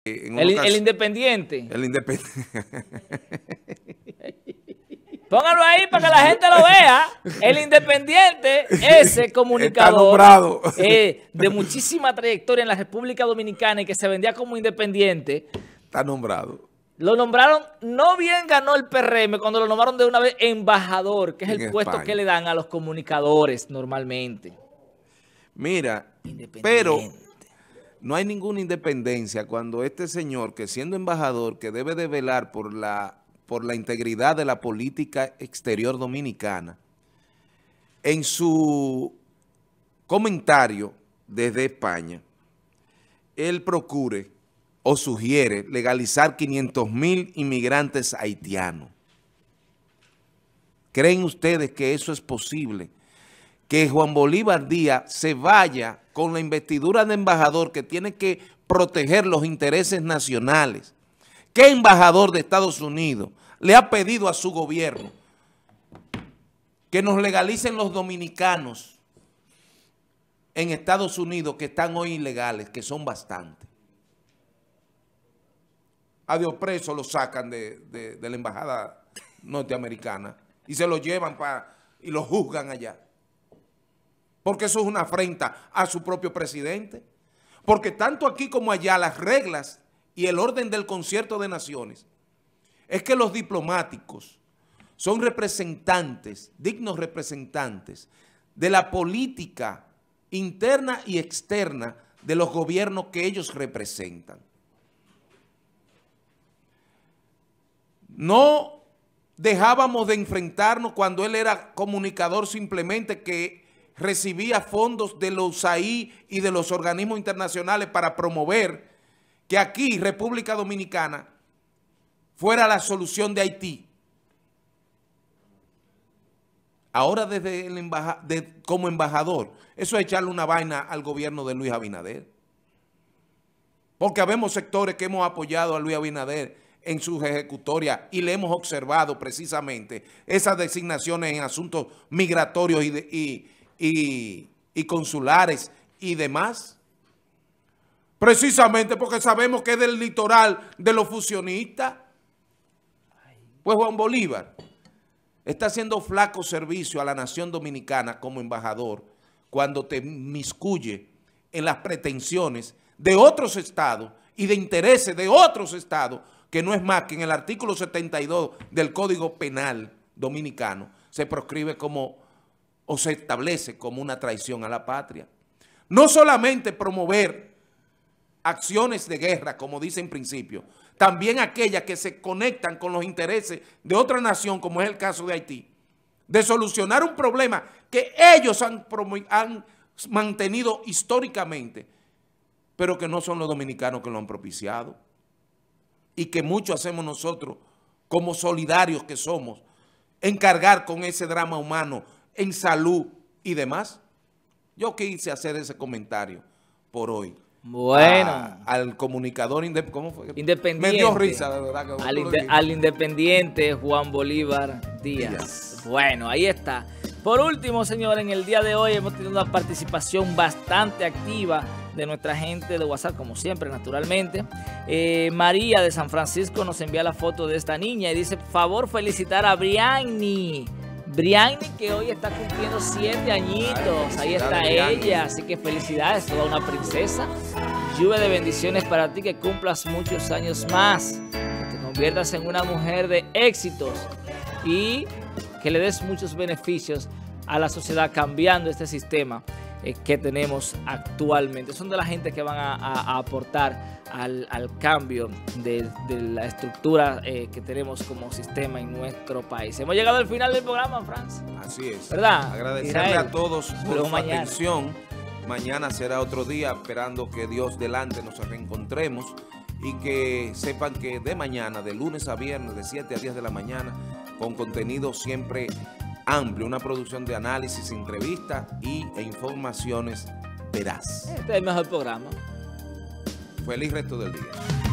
El Independiente. El Independiente. Póngalo ahí para que la gente lo vea. El Independiente, ese comunicador de muchísima trayectoria en la República Dominicana y que se vendía como independiente. Está nombrado. Lo nombraron, no bien ganó el PRM cuando lo nombraron de una vez embajador, que es el puesto que le dan a los comunicadores normalmente. Mira, pero no hay ninguna independencia cuando este señor, que siendo embajador, que debe de velar por la integridad de la política exterior dominicana, en su comentario desde España, él procure o sugiere legalizar 500,000 inmigrantes haitianos. ¿Creen ustedes que eso es posible? Que Juan Bolívar Díaz se vaya con la investidura de embajador que tiene que proteger los intereses nacionales. ¿Qué embajador de Estados Unidos le ha pedido a su gobierno que nos legalicen los dominicanos en Estados Unidos que están hoy ilegales, que son bastantes? A Dios preso lo sacan de la embajada norteamericana y se lo llevan y lo juzgan allá. Porque eso es una afrenta a su propio presidente. Porque tanto aquí como allá las reglas y el orden del concierto de naciones es que los diplomáticos son representantes, dignos representantes de la política interna y externa de los gobiernos que ellos representan. No dejábamos de enfrentarnos cuando él era comunicador simplemente que recibía fondos de los USAID y de los organismos internacionales para promover que aquí, República Dominicana, fuera la solución de Haití. Ahora desde como embajador, eso es echarle una vaina al gobierno de Luis Abinader. Porque habemos sectores que hemos apoyado a Luis Abinader en sus ejecutorias y le hemos observado precisamente esas designaciones en asuntos migratorios y consulares y demás. Precisamente porque sabemos que es del litoral de los fusionistas. Pues Juan Bolívar está haciendo flaco servicio a la nación dominicana como embajador cuando te inmiscuye en las pretensiones de otros estados y de intereses de otros estados, que no es más que en el artículo 72 del Código Penal Dominicano se proscribe o se establece como una traición a la patria. No solamente promover acciones de guerra, como dice en principio, también aquellas que se conectan con los intereses de otra nación, como es el caso de Haití, de solucionar un problema que ellos han mantenido históricamente, pero que no son los dominicanos que lo han propiciado, y que mucho hacemos nosotros, como solidarios que somos, en cargar con ese drama humano en salud y demás. Yo quise hacer ese comentario por hoy. Bueno. Al comunicador ¿cómo fue? Independiente. Me dio risa, de verdad. Al Independiente Juan Bolívar Díaz. Bueno, ahí está. Por último, señores, en el día de hoy hemos tenido una participación bastante activa de nuestra gente de WhatsApp, como siempre, naturalmente. María de San Francisco nos envía la foto de esta niña y dice, favor felicitar a Brianni. Brianni, que hoy está cumpliendo 7 añitos. Ahí está ella, así que felicidades, toda una princesa. Lluvia de bendiciones para ti, que cumplas muchos años más, que te conviertas en una mujer de éxitos y que le des muchos beneficios a la sociedad cambiando este sistema que tenemos actualmente. Son de la gente que van a aportar al cambio de la estructura que tenemos como sistema en nuestro país. Hemos llegado al final del programa, Franz. Así es. ¿Verdad? Agradecerle a todos por su atención. Mañana será otro día, esperando que Dios delante nos reencontremos y que sepan que de mañana, de lunes a viernes, de 7 a 10 de la mañana, con contenido siempre amplio, una producción de análisis, entrevistas e informaciones veraz. Este es el mejor programa. Feliz resto del día.